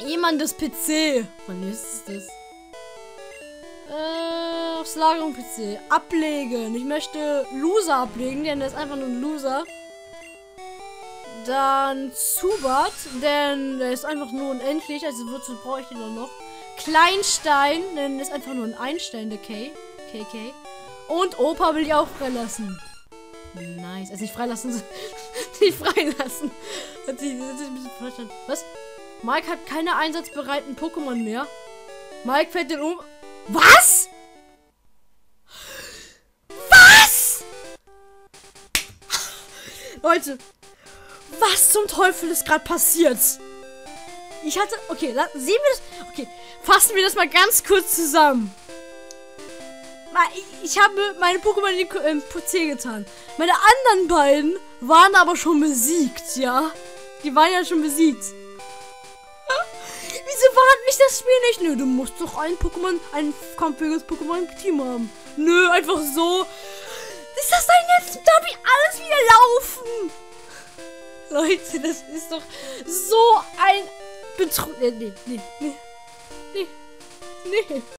Jemandes PC. Wann ist das? Aufs Lagerung PC. Ablegen. Ich möchte Loser ablegen, denn der ist einfach nur ein Loser. Dann Zubat, denn der ist einfach nur unendlich, also wozu brauche ich den nur noch? Kleinstein, denn der ist einfach nur ein Einstein, der KK. Und Opa will ich auch freilassen. Nice. Also nicht freilassen. Nicht freilassen. Hat sich ein bisschen verstanden. Was? Mike hat keine einsatzbereiten Pokémon mehr. Mike fällt den um. Was? Was? Leute. Was zum Teufel ist gerade passiert? Ich hatte. Okay, sehen wir das. Okay, fassen wir das mal ganz kurz zusammen. Ich habe meine Pokémon in den PC getan. Meine anderen beiden waren aber schon besiegt, ja? Die waren ja schon besiegt. Wieso warnt mich das Spiel nicht? Nö, du musst doch ein kampfähiges Pokémon im Team haben. Nö, einfach so. Ist das denn jetzt? Darf ich alles wieder laufen? Leute, das ist doch so ein Betrug. Nee.